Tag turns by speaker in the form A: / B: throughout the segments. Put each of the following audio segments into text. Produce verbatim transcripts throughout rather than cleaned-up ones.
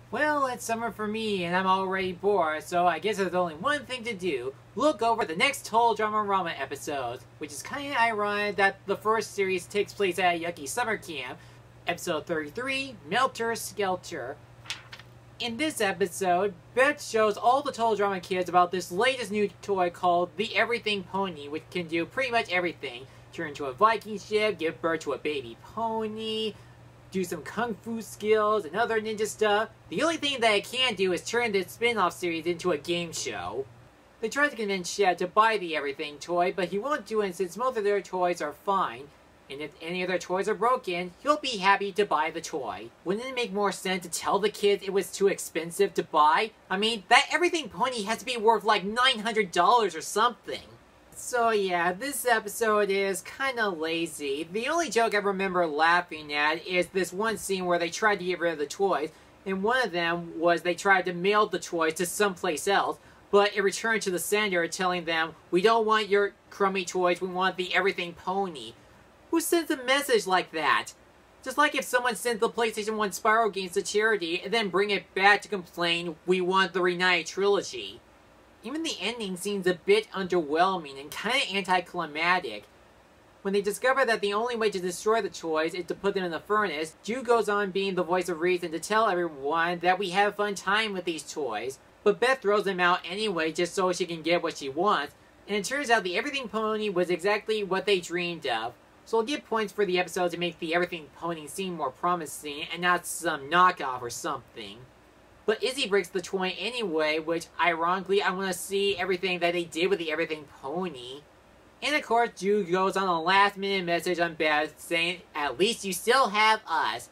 A: Well, it's summer for me, and I'm already bored, so I guess there's only one thing to do. Look over the next Total Drama Rama episodes, which is kinda ironic that the first series takes place at a yucky summer camp. Episode thirty-three, Melter Skelter. In this episode, Beth shows all the Total Drama kids about this latest new toy called the Everything Pony, which can do pretty much everything. Turn into a Viking ship, give birth to a baby pony, do some kung fu skills and other ninja stuff. The only thing that it can do is turn this spin-off series into a game show. They tried to convince Shed to buy the Everything toy, but he won't do it since most of their toys are fine. And if any of their toys are broken, he'll be happy to buy the toy. Wouldn't it make more sense to tell the kids it was too expensive to buy? I mean, that Everything Pony has to be worth like nine hundred dollars or something. So yeah, this episode is kinda lazy. The only joke I remember laughing at is this one scene where they tried to get rid of the toys, and one of them was they tried to mail the toys to someplace else, but it returned to the sender telling them, "We don't want your crummy toys, we want the Everything Pony." Who sends a message like that? Just like if someone sent the PlayStation one Spyro games to charity and then bring it back to complain, "We want the Reunited Trilogy." Even the ending seems a bit underwhelming and kinda anticlimactic. When they discover that the only way to destroy the toys is to put them in the furnace, Ju goes on being the voice of reason to tell everyone that we have a fun time with these toys. But Beth throws them out anyway just so she can get what she wants, and it turns out the Everything Pony was exactly what they dreamed of. So I'll give points for the episode to make the Everything Pony seem more promising and not some knockoff or something. But Izzy breaks the toy anyway, which, ironically, I want to see everything that they did with the Everything Pony. And of course, Ju goes on a last-minute message on Beth saying, "At least you still have us."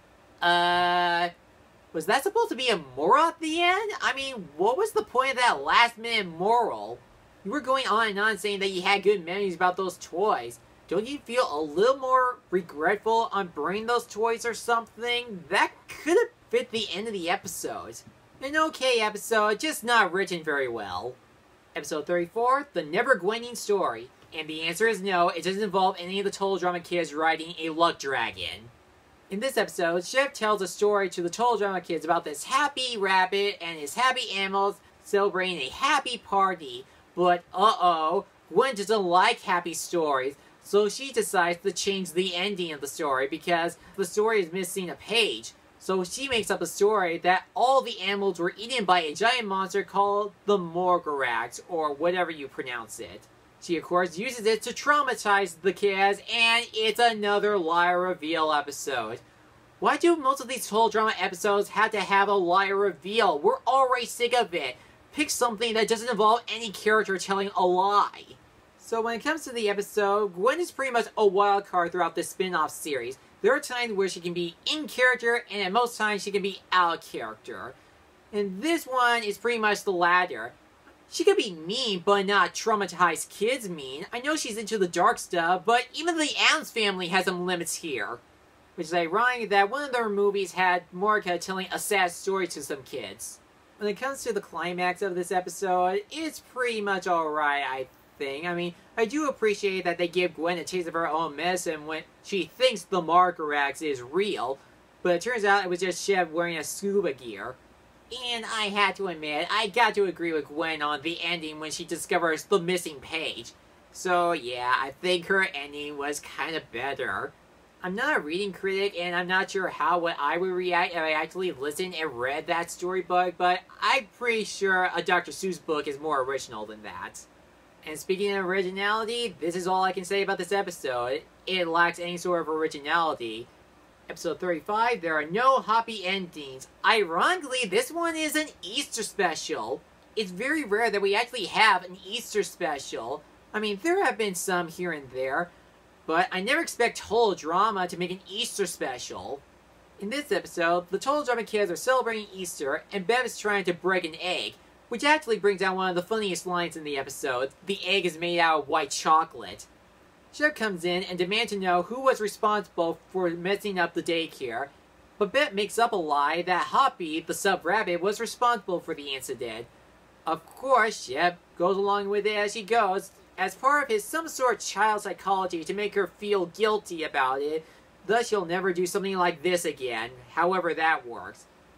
A: Uh... Was that supposed to be a moral at the end? I mean, what was the point of that last-minute moral? You were going on and on saying that you had good memories about those toys. Don't you feel a little more regretful on bringing those toys or something? That could have fit the end of the episode. An okay episode, just not written very well. Episode thirty-four, The Nevergwending Story. And the answer is no, it doesn't involve any of the Total Drama kids riding a luck dragon. In this episode, Chef tells a story to the Total Drama kids about this happy rabbit and his happy animals celebrating a happy party. But uh-oh, Gwen doesn't like happy stories, so she decides to change the ending of the story because the story is missing a page. So she makes up a story that all the animals were eaten by a giant monster called the Morgarax, or whatever you pronounce it. She of course uses it to traumatize the kids, and it's another lie reveal episode. Why do most of these Total Drama episodes have to have a lie reveal? We're already sick of it. Pick something that doesn't involve any character telling a lie. So when it comes to the episode, Gwen is pretty much a wild card throughout this spin-off series. There are times where she can be in character, and at most times she can be out of character. And this one is pretty much the latter. She could be mean, but not traumatized kids mean. I know she's into the dark stuff, but even the Addams Family has some limits here. Which is ironic that one of their movies had Monica telling a sad story to some kids. When it comes to the climax of this episode, it's pretty much alright, I think. I mean, I do appreciate that they give Gwen a taste of her own medicine when she thinks the Morgarax is real, but it turns out it was just Chev wearing a scuba gear. And I had to admit, I got to agree with Gwen on the ending when she discovers the missing page. So yeah, I think her ending was kind of better. I'm not a reading critic, and I'm not sure how what I would react if I actually listened and read that storybook, but I'm pretty sure a Doctor Seuss book is more original than that. And speaking of originality, this is all I can say about this episode. It lacks any sort of originality. Episode thirty-five, there are no Hoppy endings. Ironically, this one is an Easter special. It's very rare that we actually have an Easter special. I mean, there have been some here and there, but I never expect Total Drama to make an Easter special. In this episode, the Total Drama kids are celebrating Easter, and Bev is trying to break an egg, which actually brings out one of the funniest lines in the episode. The egg is made out of white chocolate. Chef comes in and demands to know who was responsible for messing up the daycare, but Beth makes up a lie that Hoppy, the sub-rabbit, was responsible for the incident. Of course, Chef goes along with it as she goes, as part of his some sort of child psychology to make her feel guilty about it, thus she'll never do something like this again, however that works.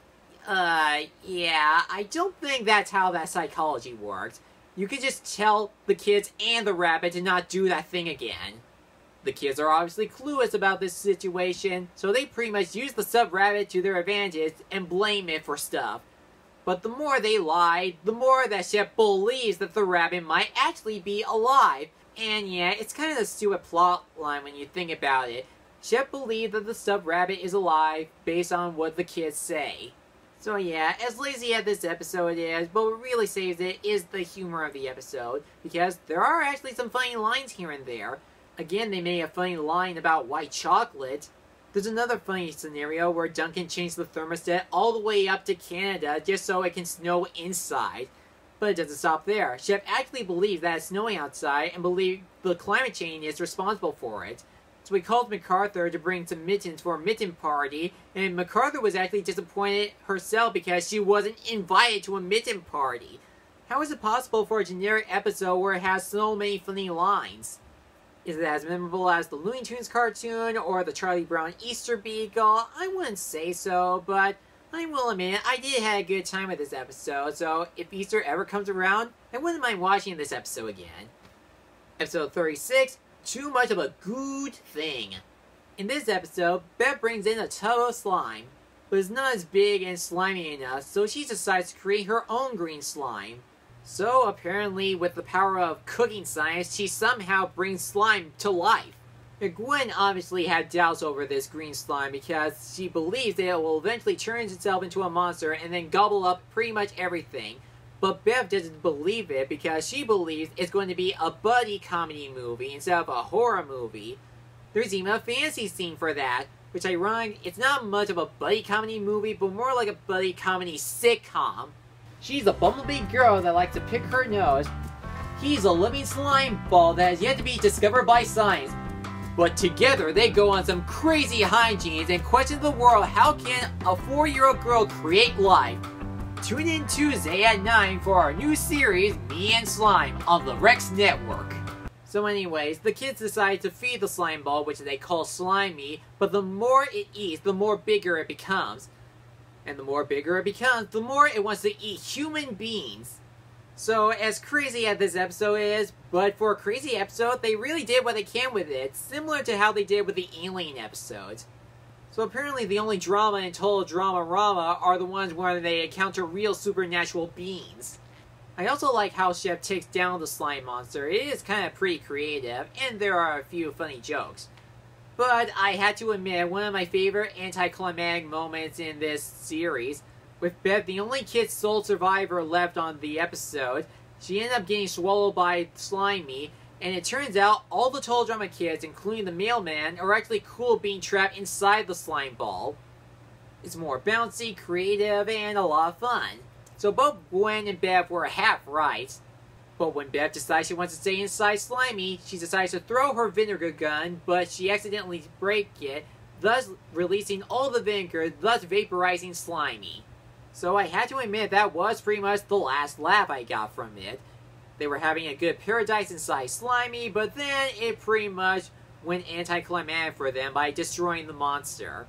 A: Uh, yeah, I don't think that's how that psychology works. You can just tell the kids and the rabbit to not do that thing again. The kids are obviously clueless about this situation, so they pretty much use the sub-rabbit to their advantage and blame it for stuff. But the more they lie, the more that Shep believes that the rabbit might actually be alive. And yeah, it's kind of a stupid plot line when you think about it. Shep believes that the sub-rabbit is alive based on what the kids say. So yeah, as lazy as this episode is, but what really saves it is the humor of the episode, because there are actually some funny lines here and there. Again, they made a funny line about white chocolate. There's another funny scenario where Duncan changed the thermostat all the way up to Canada just so it can snow inside. But it doesn't stop there. Shep actually believes that it's snowing outside and believes the climate change is responsible for it. So he calls MacArthur to bring some mittens for a mitten party, and MacArthur was actually disappointed herself because she wasn't invited to a mitten party. How is it possible for a generic episode where it has so many funny lines? Is it as memorable as the Looney Tunes cartoon or the Charlie Brown Easter Beagle? I wouldn't say so, but I will admit I did have a good time with this episode, so if Easter ever comes around, I wouldn't mind watching this episode again. Episode thirty-six, Too Much of a Good Thing. In this episode, Beth brings in a tub of slime, but it's not as big and slimy enough, so she decides to create her own green slime. So, apparently, with the power of cooking science, she somehow brings slime to life. Gwen obviously had doubts over this green slime because she believes that it will eventually turn itself into a monster and then gobble up pretty much everything. But Bev doesn't believe it because she believes it's going to be a buddy comedy movie instead of a horror movie. There's even a fantasy scene for that, which I rhymed, it's not much of a buddy comedy movie, but more like a buddy comedy sitcom. She's a bumblebee girl that likes to pick her nose. He's a living slime ball that has yet to be discovered by science. But together they go on some crazy hijinks and question the world, how can a four-year-old girl create life? Tune in Tuesday at nine for our new series, Me and Slime, on the Rex Network. So anyways, the kids decide to feed the slime ball, which they call Slimy, but the more it eats, the more bigger it becomes. And the more bigger it becomes, the more it wants to eat human beings. So, as crazy as this episode is, but for a crazy episode, they really did what they can with it, similar to how they did with the Alien episodes. So apparently the only drama in Total Drama Rama are the ones where they encounter real supernatural beings. I also like how Chef takes down the slime monster. It is kind of pretty creative, and there are a few funny jokes. But I had to admit, one of my favorite anticlimactic moments in this series, with Beth the only kid sole survivor left on the episode, she ended up getting swallowed by Slimy, and it turns out all the Total Drama kids, including the mailman, are actually cool being trapped inside the slime ball. It's more bouncy, creative, and a lot of fun. So both Gwen and Bev were half right. But when Bev decides she wants to stay inside Slimy, she decides to throw her vinegar gun, but she accidentally breaks it, thus releasing all the vinegar, thus vaporizing Slimy. So I had to admit that was pretty much the last laugh I got from it. They were having a good paradise inside Slimy, but then it pretty much went anticlimactic for them by destroying the monster.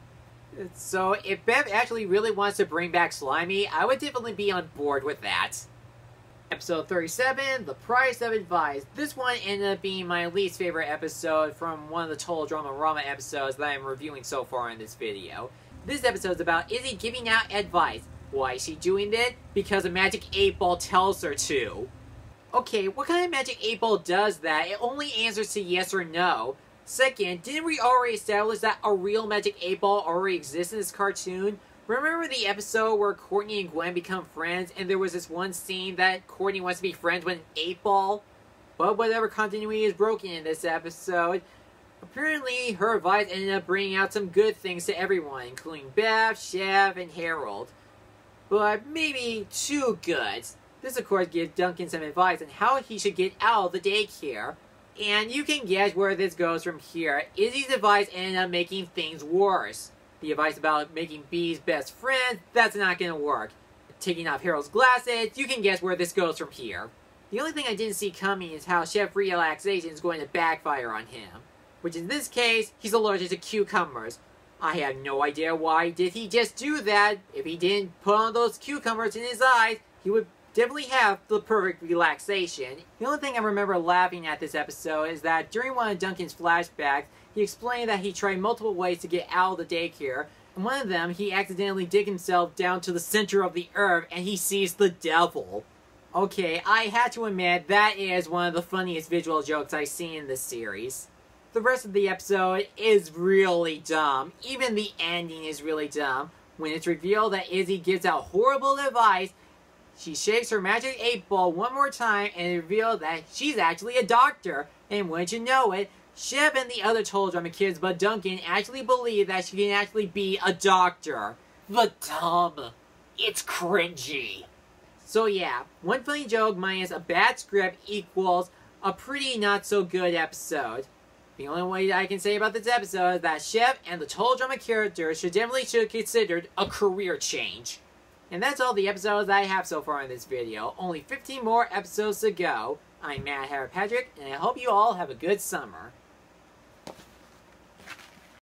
A: So if Bev actually really wants to bring back Slimy, I would definitely be on board with that. Episode thirty-seven, The Price of Advice. This one ended up being my least favorite episode from one of the Total Drama Rama episodes that I'm reviewing so far in this video. This episode is about Izzy giving out advice. Why is she doing it? Because a magic eight ball tells her to. Okay, what kind of magic eight ball does that? It only answers to yes or no. Second, didn't we already establish that a real magic eight ball already exists in this cartoon? Remember the episode where Courtney and Gwen become friends, and there was this one scene that Courtney wants to be friends with an eight ball? But whatever continuity is broken in this episode, apparently her advice ended up bringing out some good things to everyone, including Beth, Chef, and Harold. But maybe too good. This of course gives Duncan some advice on how he should get out of the daycare. And you can guess where this goes from here. Izzy's advice ended up making things worse. The advice about making Bee's best friend, that's not gonna work. Taking off Harold's glasses, you can guess where this goes from here. The only thing I didn't see coming is how Chef Relaxation is going to backfire on him. Which in this case, he's allergic to cucumbers. I have no idea why did he just do that. If he didn't put on those cucumbers in his eyes, he would definitely have the perfect relaxation. The only thing I remember laughing at this episode is that during one of Duncan's flashbacks, he explained that he tried multiple ways to get out of the daycare. And one of them, he accidentally dig himself down to the center of the earth and he sees the devil. Okay, I had to admit, that is one of the funniest visual jokes I've seen in this series. The rest of the episode is really dumb. Even the ending is really dumb. When it's revealed that Izzy gives out horrible advice, she shakes her magic eight ball one more time and reveals that she's actually a doctor. And wouldn't you know it, Shiv and the other Total Drama kids but Duncan actually believe that she can actually be a doctor. But dumb. It's cringy. So yeah, one funny joke minus a bad script equals a pretty not so good episode. The only way I can say about this episode is that Shiv and the Total Drama characters should definitely should have considered a career change. And that's all the episodes I have so far in this video. Only fifteen more episodes to go. I'm Mad Hatter Patrick, and I hope you all have a good summer.